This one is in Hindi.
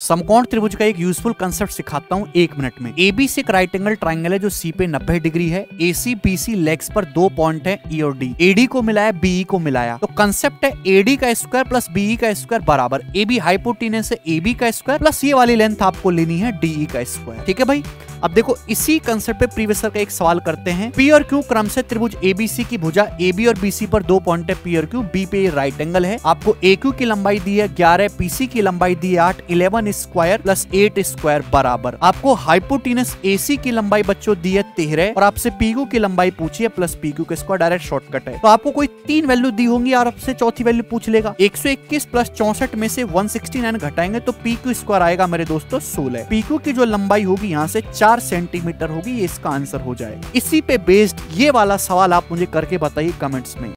समकोण त्रिभुज का एक यूजफुल कंसेप्ट सिखाता हूँ 1 मिनट में। ABC एक राइट एंगल ट्राइंगल है जो सी पे 90 डिग्री है। AC BC लेग्स पर 2 पॉइंट है E और D। AD को मिलाया, BE को मिलाया, तो कंसेप्ट है AD का स्क्वायर प्लस BE का स्क्वायर बराबर AB हाइपोटेनस है AB का स्क्वायर प्लस ये वाली लेंथ आपको लेनी है DE का स्क्वायर। ठीक है भाई। अब देखो इसी कंसेप्ट पे प्रीवियस का एक सवाल करते हैं। P और Q क्रम से त्रिभुज ABC की भुजा AB और BC पर 2 पॉइंट है P और Q, B पे राइट एंगल है। आपको AQ की लंबाई दी है 11, PC की लंबाई दी है 8, 11 स्क्वायर प्लस 8 स्क्वायर बराबर। आपको हाइपोटेनस AC की लंबाई बच्चों दी है 13 और आपसे PQ की लंबाई पूछी है प्लस PQ का स्क्वायर, डायरेक्ट शॉर्टकट है। तो आपको कोई 3 वैल्यू दी होंगी और आपसे चौथी वैल्यू पूछ लेगा। 121 प्लस 64 में से 169 घटाएंगे तो PQ स्क्वायर आएगा मेरे दोस्तों 16। PQ की जो लंबाई होगी यहाँ से 4 सेंटीमीटर होगी, ये इसका आंसर हो जाएगा। इसी पे बेस्ड ये वाला सवाल आप मुझे करके बताइए कमेंट्स में।